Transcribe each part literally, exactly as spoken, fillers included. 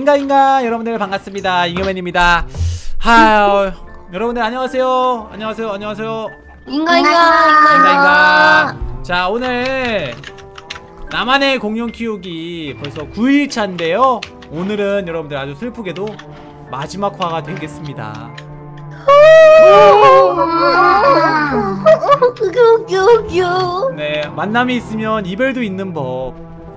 인가인가 여러분들 반갑습니다. 잉여맨입니다. 하유 여러분들 안녕하세요. 안녕하세요. 안녕하세요. 인가인가 인가인가. 자, 오늘 나만의 공룡 키우기 벌써 구 일차인데요 오늘은 여러분들 아주 슬프게도 마지막 화가 되겠습니다. 네, 만남이 있으면 이별도 있는 법.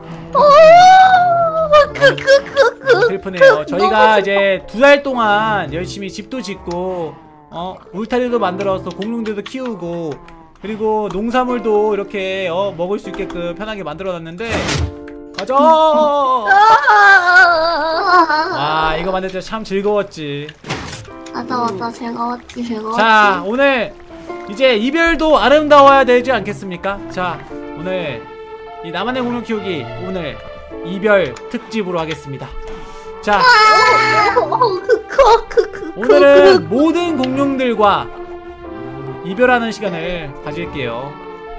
슬프네요. 저희가 이제 두 달 동안 열심히 집도 짓고 어 울타리도 만들어서 공룡들도 키우고 그리고 농산물도 이렇게 어 먹을 수 있게끔 편하게 만들어놨는데 가자. 아, 이거 만들 때 참 즐거웠지. 맞아 맞아 즐거웠지 즐거웠지. 자, 오늘 이제 이별도 아름다워야 되지 않겠습니까? 자, 오늘 이 나만의 공룡 키우기 오늘 이별 특집으로 하겠습니다. 자, 오늘은 모든 공룡들과 이별하는 시간을 가질게요.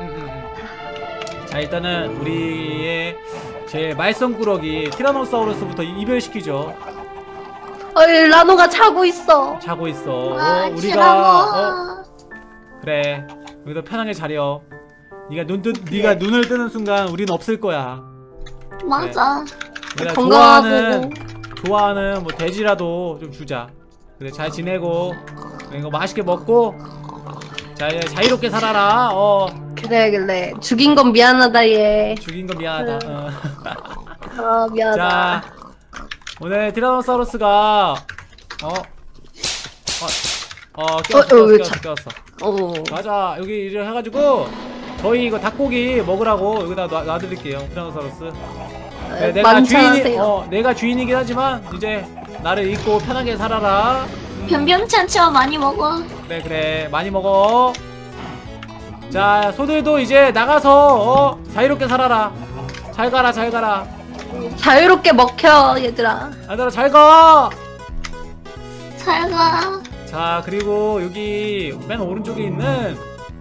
자, 일단은 우리의 제 말썽꾸러기 티라노사우루스부터 이별시키죠. 어이, 라노가 자고 있어. 자고 있어. 아, 어, 우리가 어, 그래. 여기서 편하게 자려. 네가 눈 뜨, 네가 눈을 뜨는 순간 우린 없을 거야. 맞아. 그래. 건강하고. 좋아하는 좋아하는 뭐 돼지라도 좀 주자. 그래, 잘 지내고 이거 맛있게 먹고 자, 이제 자유롭게 살아라. 어. 그래 그래. 죽인 건 미안하다 얘. 죽인 건 미안하다. 어. 아 미안하다. 자, 오늘 티라노사우루스가 어, 어, 어, 꼈어, 어, 어, 꼈어, 자- 꼈어, 꼈어. 어. 맞아, 여기 이제 해가지고 저희 이거 닭고기 먹으라고 여기다 놔, 놔드릴게요, 티라노사우루스. 네, 내가 주인이, 어, 내가 주인이긴 하지만 이제 나를 잊고 편하게 살아라. 음, 변변치 않지만 많이 먹어. 그래 그래, 많이 먹어. 자, 소들도 이제 나가서 어, 자유롭게 살아라. 잘 가라, 잘 가라. 자유롭게 먹혀 얘들아. 얘들아 잘 가. 잘 가. 자, 그리고 여기 맨 오른쪽에 있는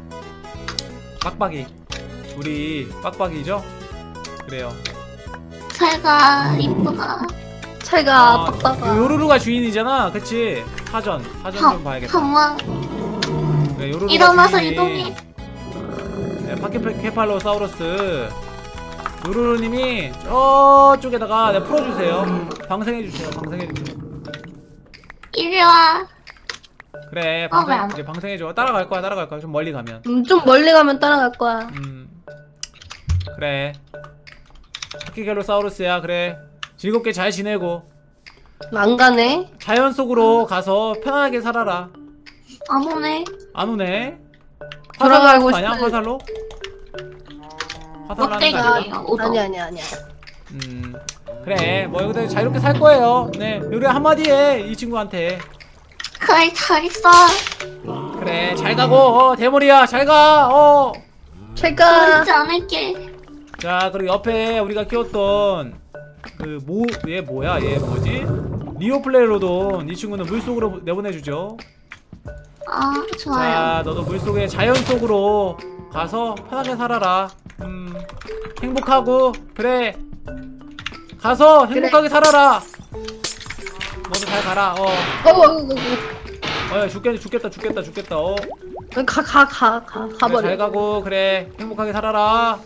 빡빡이, 우리 빡빡이죠? 그래요. 잘 가. 이쁘다. 잘 가. 아, 빡빡아. 요루루가 주인이잖아, 그치? 사전, 사전 좀 봐야겠다. 가만. 네, 요루루가 일어나서 주인이. 이동해. 네, 파케팔로사우루스 요루루님이 저쪽에다가 네, 풀어주세요. 방생해주세요, 방생해주세요. 이리 와. 그래, 어, 왜 방생, 안- 이제 방생해줘. 따라갈 거야, 따라갈 거야. 좀 멀리 가면. 음, 좀 멀리 가면 따라갈 거야. 음, 그래. 파키갤로사우루스야, 그래. 즐겁게 잘 지내고 안 가네. 자연 속으로 가서 편안하게 살아라. 안 오네. 안 오네. 돌아가고 화살로 하는 거 아니야? 싶은- 화살로? 화살로 하는 거 껍데기야. 아니야? 아니 아니 아니야. 음, 그래. 뭐 여기서 자유롭게 살 거예요. 네, 요리 한마디 해, 이 친구한테. 그래 잘 있어. 그래, 잘 가고. 어, 대머리야, 잘 가. 어. 제가 그러지 않을게. 자, 그리고 옆에 우리가 키웠던 그 뭐, 얘 뭐야? 얘 뭐지? 리오플레로돈, 이 친구는 물속으로 내보내주죠. 아 좋아요. 자, 너도 물속에 자연 속으로 가서 편하게 살아라. 음, 행복하고 그래. 가서 행복하게 살아라. 너도 잘 가라. 어, 어, 어, 어, 어, 야, 죽겠다, 죽겠다, 죽겠다, 죽겠다. 어, 어. 가, 가, 가, 가, 그래, 가버려. 잘 가고 그래. 행복하게 살아라.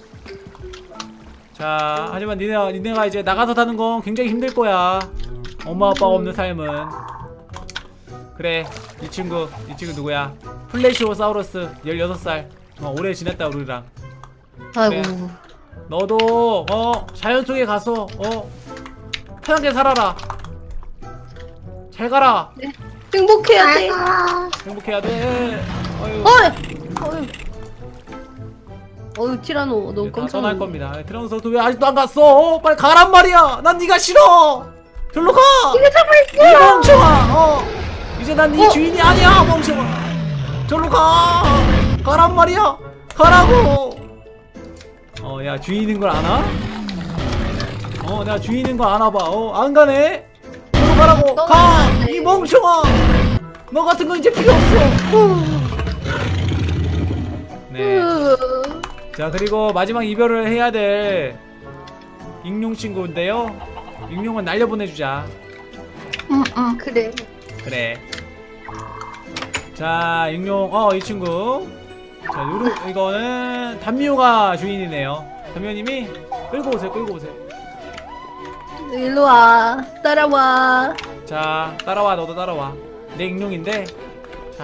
자, 하지만 니네가, 니네가 이제 나가서 사는 건 굉장히 힘들 거야. 엄마 아빠가 없는 삶은. 그래, 이 친구, 이 친구 누구야? 플래시오사우루스, 열여섯 살. 어, 오래 지냈다 우리랑. 아이고. 그래. 너도 어 자연 속에 가서 어 편하게 살아라. 잘 가라. 네. 행복해야 돼. 행복해야 돼. 어휴, 어이, 어이. 어이 티라노, 너 이제 다 깜짝 떠날 놀랐네. 겁니다. 티라노사우루스 왜 아직도 안 갔어? 어, 빨리 가란 말이야. 난 네가 싫어. 절로 가. 이거 잡을 이 거야. 멍청아. 어, 이제 난 네 어? 주인이 아니야, 멍청아. 절로 가. 가란 말이야. 가라고. 어, 야, 주인인 걸 아나? 어, 내가 주인인 걸 아나 봐. 어, 안 가네. 절로 가라고. 가. 이 멍청아. 너 같은 거 이제 필요 없어. 네. 자, 그리고 마지막 이별을 해야 될 익룡 친구인데요. 익룡은 날려보내주자. 응, 응. 그래. 그래. 자, 익룡, 어, 이 친구. 자, 요루, 이거는 단미호가 주인이네요. 단미호님이 끌고 오세요, 끌고 오세요. 일로 와. 따라와. 자, 따라와, 너도 따라와. 내 익룡인데. 자,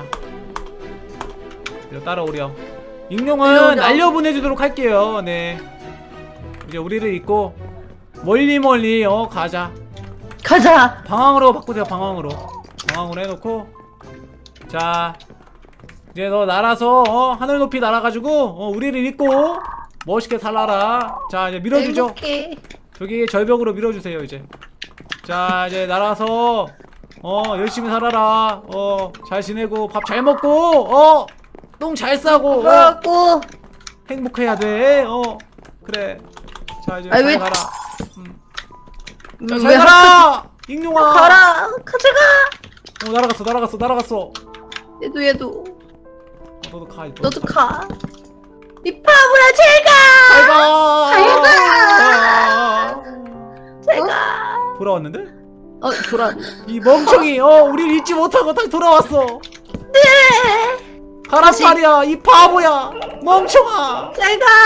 이리 따라오렴. 익룡은 일로 날려보내주도록 할게요. 네. 이제 우리를 잊고 멀리 멀리 어 가자. 가자. 방황으로 바꾸세요. 방황으로. 방황으로 해놓고. 자, 이제 너 날아서 어 하늘 높이 날아가지고 어 우리를 잊고 멋있게 살아라. 자, 이제 밀어주죠. 행복해. 저기 절벽으로 밀어주세요. 이제. 자, 이제 날아서 어 열심히 살아라. 어 잘 지내고 밥 잘 먹고 어 똥 잘 싸고 어 그래갖고. 행복해야 돼. 어 그래. 자, 이제 아이, 잘 왜- 가라. 음. 음, 자, 왜 잘 가라. 익룡아. 가라. 가져가. 어 날아갔어. 날아갔어. 날아갔어. 얘도 얘도. 어, 너도 가. 너도, 너도 가. 이 바보야 제가. 잘 가. 잘 가. 아. 제가. 돌아왔는데? 어 돌아왔네. 이 멍청이. 어 우리를 잊지 못하고 다시 돌아왔어. 네. 가란 말이야. 이 바보야. 멍청아. 잘 가.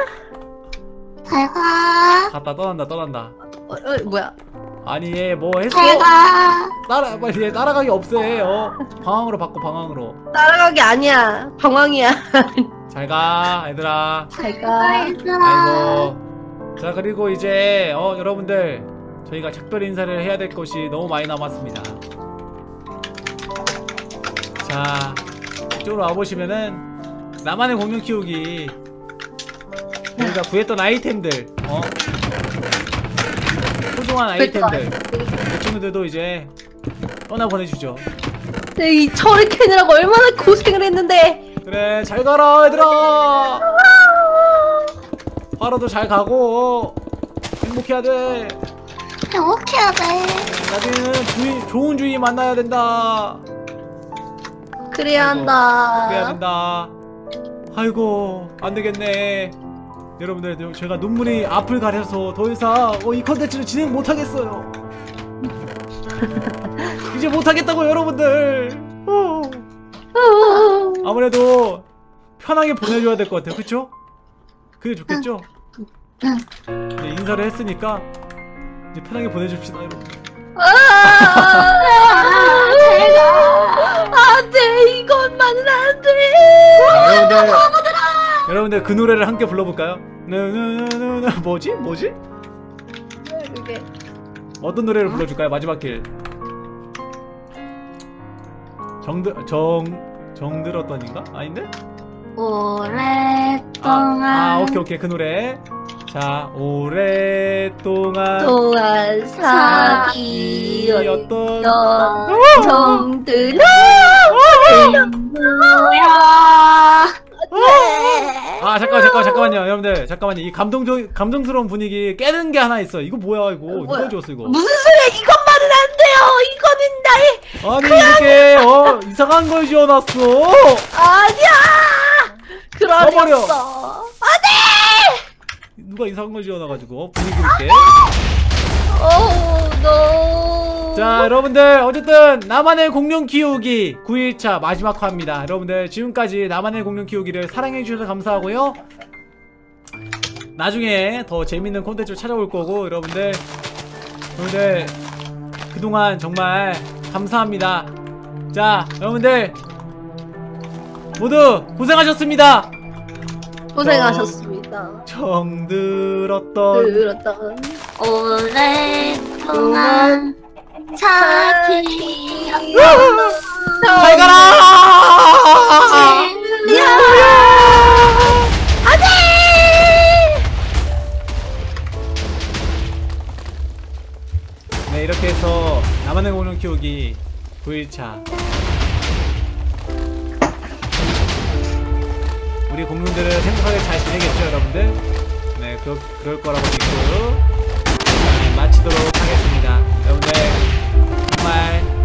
잘 가. 갔다 떠난다. 떠난다. 어, 어 뭐야? 아니 얘 뭐 했어? 잘 가. 따라 빨리 얘 따라가기 없애. 어 방황으로 바꿔. 방황으로. 따라가기 아니야. 방황이야. 잘 가 얘들아. 잘 가. 잘 가. 아이고. 자, 그리고 이제 어 여러분들 저희가 작별 인사를 해야 될 것이 너무 많이 남았습니다. 자, 이쪽으로 와보시면은 나만의 공룡 키우기 저희가 구했던 아이템들 어 소중한 아이템들 이 친구들도 이제 떠나보내주죠. 네, 이 철을 캐느라고 얼마나 고생을 했는데. 그래, 잘 가라 얘들아. 하루도 잘 가고 행복해야 돼. 행복해야 돼. 나중에는 주인, 좋은 주인 만나야 된다. 그래야 아이고, 한다. 그래야 된다. 아이고, 안 되겠네. 여러분들, 제가 눈물이 앞을 가려서 더 이상 어, 이 컨텐츠를 진행 못 하겠어요. 이제 못 하겠다고 여러분들. 어. 아무래도 편하게 보내줘야 될 것 같아요. 그쵸? 그게 좋겠죠? 이제 인사를 했으니까 이제 편하게 보내줍시다, 여러분. 아, 잘 가. 안돼 이것만은 안돼. 자, 여러분들, 여러분들 그 노래를 함께 불러볼까요? 나나나나 뭐지? 뭐지? 그게 어떤 노래를 불러줄까요? 마지막 길. 정들 정 정들었던인가? 아닌데? 오랫동안. 아, 아 오케이 오케이 그 노래. 자, 오랫동안 동안 사귀었던 사귀었던 정들아. 뭐야. 아 잠깐 잠깐 잠깐만요 여러분들 잠깐만요. 이 감동적 감동스러운 분위기 깨는 게 하나 있어. 이거 뭐야 이거 뭐야? 누가 줬어 이거? 무슨 소리야? 이것만은 안 돼요. 이거는 나의 아니 이게 어 이상한 걸 지어놨어. 아니야. 꺼버려. 그러셨어. 안돼. 누가 이상한 걸 지어놔가지고 어, 분위기를 깨. 오 노. 자, 여러분들 어쨌든 나만의 공룡 키우기 구 일차 마지막 화입니다. 여러분들 지금까지 나만의 공룡 키우기를 사랑해주셔서 감사하고요. 나중에 더 재밌는 콘텐츠를 찾아올 거고 여러분들 여러분들 그동안 정말 감사합니다. 자, 여러분들 모두 고생하셨습니다. 고생하셨습니다. 정들었던 들었던 오랫동안 사귀었던 잘 가라. 진리야. 안돼. 네, 이렇게 해서 나만의 공룡 키우기 구 일차 우리 공룡들은 행복하게 잘 지내겠죠 여러분들? 네, 그러, 그럴 거라고 믿고 네, 마치도록 하겠습니다. 여러분들 정말